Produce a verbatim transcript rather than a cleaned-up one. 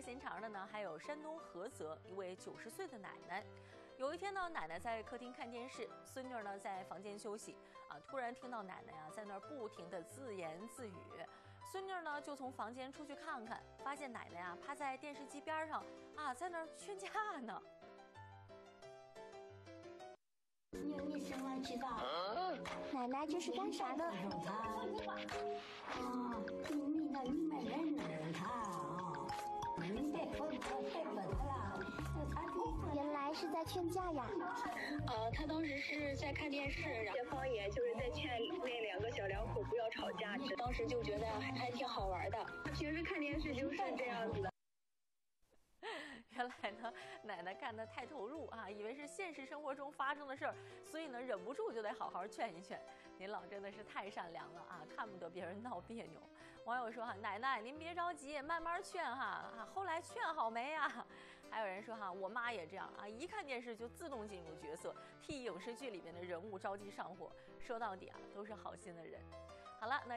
心肠的呢，还有山东菏泽一位九十岁的奶奶。有一天呢，奶奶在客厅看电视，孙女呢在房间休息啊，突然听到奶奶呀在那儿不停地自言自语。孙女呢就从房间出去看看，发现奶奶呀趴在电视机边上啊，在那儿劝架呢。 你你生完气吧？ 奶奶这是干啥呢？ 啊，你你那你们忍忍他啊，你别说他别说他了，他就原来是在劝架呀。 呃，他当时是在看电视，然后方言就是在劝那两个小两口不要吵架，当时就觉得还还挺好玩的。平时看电视就是这样子的。 原来呢，奶奶看得太投入啊，以为是现实生活中发生的事儿，所以呢，忍不住就得好好劝一劝。您老真的是太善良了啊，看不得别人闹别扭。网友说哈，奶奶您别着急，慢慢劝哈啊，后来劝好没呀？还有人说哈，我妈也这样啊，一看电视就自动进入角色，替影视剧里面的人物着急上火。说到底啊，都是好心的人。好了，那。